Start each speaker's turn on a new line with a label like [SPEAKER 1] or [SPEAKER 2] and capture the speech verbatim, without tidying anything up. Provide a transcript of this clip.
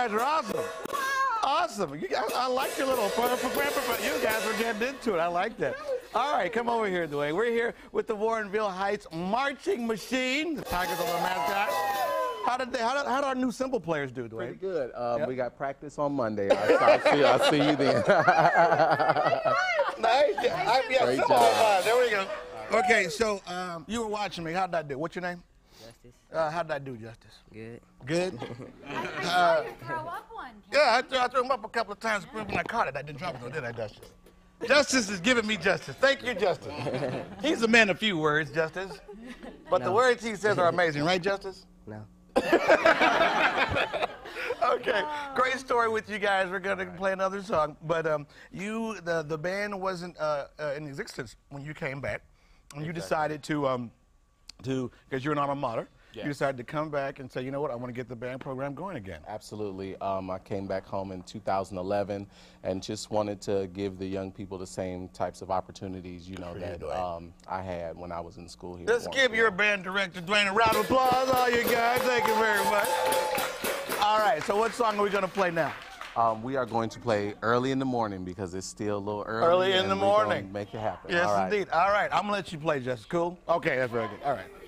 [SPEAKER 1] guys are awesome. Awesome. You guys, I like your little, you guys are getting into it. I like that. All right, come over here, Dwayne. We're here with the Warrenville Heights Marching Machine. The Tigers are the mascot. How did they? How did, how did our new cymbal players do, Dwayne?
[SPEAKER 2] Pretty good. Um,
[SPEAKER 1] yep.
[SPEAKER 2] We got practice on Monday. I'll, I'll, see, I'll see you then.
[SPEAKER 1] Nice. I, yeah,
[SPEAKER 2] Great
[SPEAKER 1] cymbal
[SPEAKER 2] job.
[SPEAKER 1] five. There we go. Okay, so um, you were watching me. How did I do? What's your name?
[SPEAKER 3] Justice.
[SPEAKER 1] Uh, how did I do, Justice?
[SPEAKER 3] Good.
[SPEAKER 1] Good.
[SPEAKER 4] I saw you throw up one.
[SPEAKER 1] Yeah, I threw, I threw him up a couple of times when I caught it. I didn't drop it, though, did I, Justice? Justice is giving me justice. Thank you, Justice. He's a man of few words, Justice. But
[SPEAKER 3] No.
[SPEAKER 1] the words he says are amazing, right, Justice?
[SPEAKER 3] No.
[SPEAKER 1] Okay, great story with you guys. We're gonna play another song, but um, you, the the band wasn't uh, uh, in existence when you came back, and you decided to um, to because you're an alma mater.
[SPEAKER 2] Yes.
[SPEAKER 1] You decided to come back and say, you know what, I want to get the band program going again.
[SPEAKER 2] Absolutely. Um, I came back home in two thousand eleven and just wanted to give the young people the same types of opportunities, you know,
[SPEAKER 1] Good for you,
[SPEAKER 2] that
[SPEAKER 1] Dwayne.
[SPEAKER 2] um, I had when I was in school here.
[SPEAKER 1] Let's
[SPEAKER 2] at
[SPEAKER 1] give
[SPEAKER 2] Warrenville.
[SPEAKER 1] your band director, Dwayne, a round of applause, all you guys. Thank you very much. All right, so what song are we going to play now?
[SPEAKER 2] Um, we are going to play Early in the Morning because it's still a little early.
[SPEAKER 1] Early in
[SPEAKER 2] and
[SPEAKER 1] the
[SPEAKER 2] we're gonna
[SPEAKER 1] morning.
[SPEAKER 2] Make it happen.
[SPEAKER 1] Yes,
[SPEAKER 2] All right.
[SPEAKER 1] indeed. All right, I'm going to let you play, Justice. Cool? Okay, that's very good. All right.